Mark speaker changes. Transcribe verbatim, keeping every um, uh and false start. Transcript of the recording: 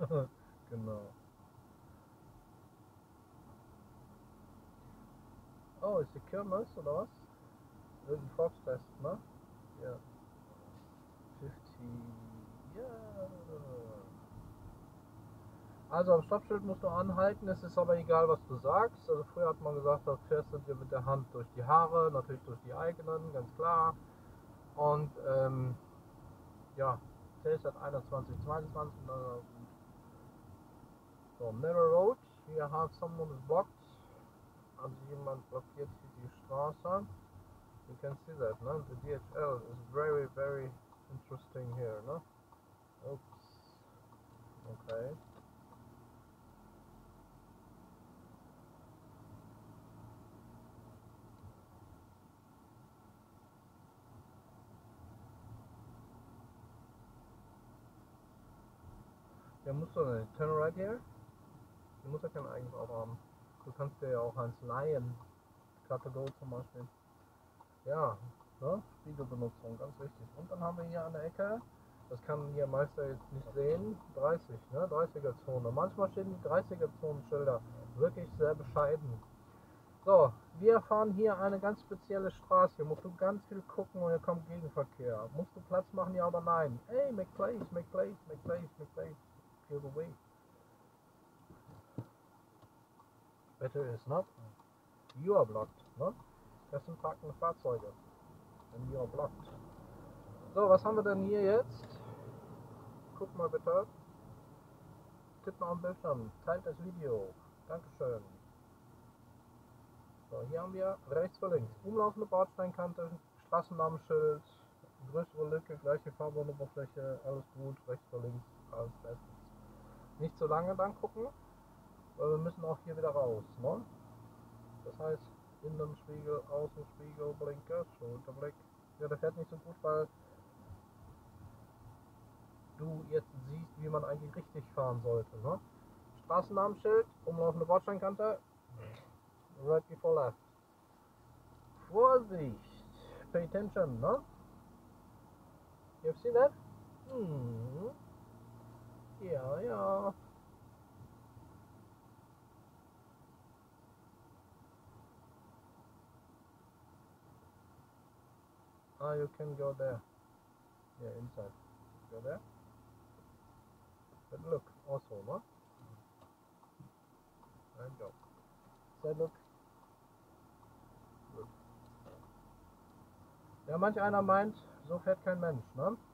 Speaker 1: Genau. Oh, ist die Kirmes oder was? Irgendein Volkstest, ne? Ja. fünfzig. Ja. Also am Stoppschild musst du anhalten, es ist aber egal, was du sagst. Also früher hat man gesagt, da fährst du dir mit der Hand durch die Haare, natürlich durch die eigenen, ganz klar. Und ähm, ja, Test hat einundzwanzig, zweiundzwanzig. Uh, so, Mirror Road, wir have someone is blocked. Also jemand blockiert hier die Straße. You can see that, no? The D H L is very, very interesting here, no? Oops. Okay. Ja, musst du nicht. Turn right here. Du musst ja kein eigenes Auto haben. Du kannst dir ja auch eins leihen. Kategorie zum Beispiel. Ja, ne? Spiegelbenutzung, ganz wichtig. Und dann haben wir hier an der Ecke, das kann hier Meister jetzt nicht sehen, dreißig, ne? dreißiger Zone. Manchmal stehen die dreißiger Zonenschilder wirklich sehr bescheiden. So, wir fahren hier eine ganz spezielle Straße. Hier musst du ganz viel gucken und hier kommt Gegenverkehr. Musst du Platz machen, ja oder nein? Hey, make place, make place, make place, make place. Clear the way. Better is not. You are blocked, ne? Das sind parkende Fahrzeuge. And you are blocked. So, was haben wir denn hier jetzt? Guck mal bitte. Tipp mal am Bildschirm. Teilt das Video. Dankeschön. So, hier haben wir rechts vor links. Umlaufende Bordsteinkante, Straßennamenschild, größere Lücke, gleiche Fahrbahnoberfläche, alles gut, rechts vor links, alles bestens. Nicht zu lange dann gucken, weil wir müssen auch hier wieder raus. Ne? Das heißt, Innenspiegel, Außenspiegel, Blinker, Schulterblick. Ja, der fährt nicht so gut, weil du jetzt siehst, wie man eigentlich richtig fahren sollte. Ne? Straßennamenschild, umlaufende Bordsteinkante, right before left. Vorsicht! Pay attention, ne? You see that? Hmm. Ja, ja. Ah, you can go there. Yeah, inside. Go there. But look, also, no? And go. Say look. Look. Ja, manch einer meint, so fährt kein Mensch, ne?